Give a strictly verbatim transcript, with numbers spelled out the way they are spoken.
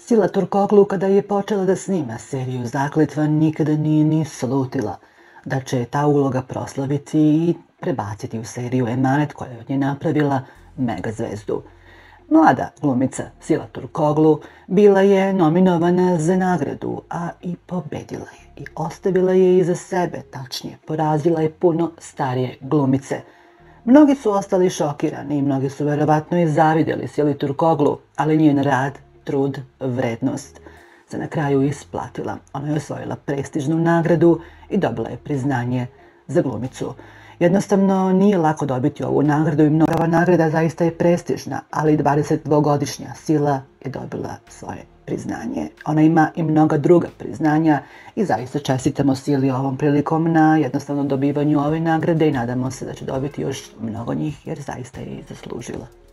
Sila Turkoglu kada je počela da snima seriju Zakletva nikada nije ni slutila da će ta uloga proslaviti i prebaciti u seriju Emanet koja je od nje napravila megazvezdu. Mlada glumica Sila Turkoglu bila je nominovana za nagradu, a i pobedila je i ostavila je iza sebe, tačnije porazila je puno starije glumice. Mnogi su ostali šokirani i mnogi su verovatno i zavidjeli Sili Turkoglu, ali njen rad, trud, vrednost se na kraju isplatila. Ona je osvojila prestižnu nagradu i dobila je priznanje za glumicu. Jednostavno nije lako dobiti ovu nagradu i mnoga nagrada zaista je prestižna, ali dvadesetdvogodišnja Sila je dobila svoje priznanje. Ona ima i mnoga druga priznanja i zaista čestitamo Sili ovom prilikom na jednostavno dobivanju ove nagrade i nadamo se da će dobiti još mnogo njih jer zaista je i zaslužila.